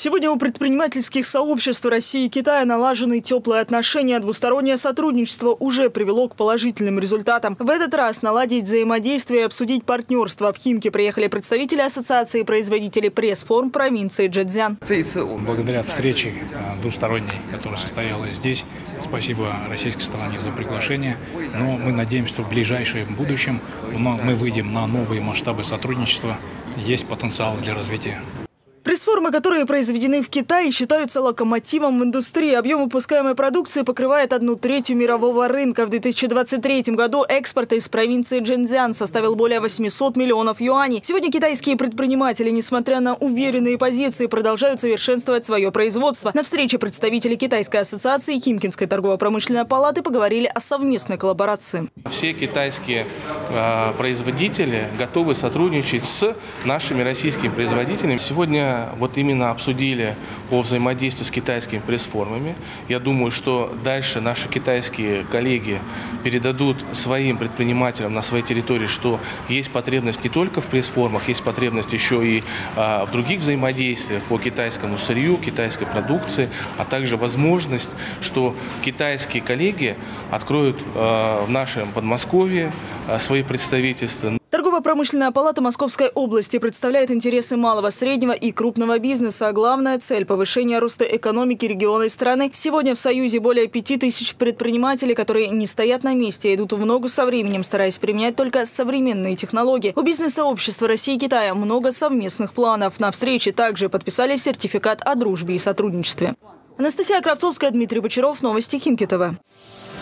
Сегодня у предпринимательских сообществ России и Китая налажены теплые отношения. Двустороннее сотрудничество уже привело к положительным результатам. В этот раз наладить взаимодействие и обсудить партнерство. В Химки приехали представители Ассоциации производителей пресс-форм провинции Чжэцзян. Благодаря встрече двусторонней, которая состоялась здесь, спасибо российской стороне за приглашение. Но мы надеемся, что в ближайшем будущем мы выйдем на новые масштабы сотрудничества. Есть потенциал для развития. Пресс-формы, которые произведены в Китае, считаются локомотивом в индустрии. Объем выпускаемой продукции покрывает 1/3 мирового рынка. В 2023 году экспорт из провинции Чжэцзян составил более 800 миллионов юаней. Сегодня китайские предприниматели, несмотря на уверенные позиции, продолжают совершенствовать свое производство. На встрече представители Китайской ассоциации и Химкинской торгово-промышленной палаты поговорили о совместной коллаборации. Все китайские производители готовы сотрудничать с нашими российскими производителями. Сегодня вот именно обсудили по взаимодействию с китайскими пресс-формами. Я думаю, что дальше наши китайские коллеги передадут своим предпринимателям на своей территории, что есть потребность не только в пресс-формах, есть потребность еще и в других взаимодействиях по китайскому сырью, китайской продукции, а также возможность, что китайские коллеги откроют в нашем Подмосковье свои представительства. Торгово-промышленная палата Московской области представляет интересы малого, среднего и крупного бизнеса. Главная цель – повышение роста экономики региона и страны. Сегодня в Союзе более 5000 предпринимателей, которые не стоят на месте, идут в ногу со временем, стараясь применять только современные технологии. У бизнес-сообщества России и Китая много совместных планов. На встрече также подписали сертификат о дружбе и сотрудничестве. Анастасия Кравцовская, Дмитрий Бочаров. Новости Химки ТВ.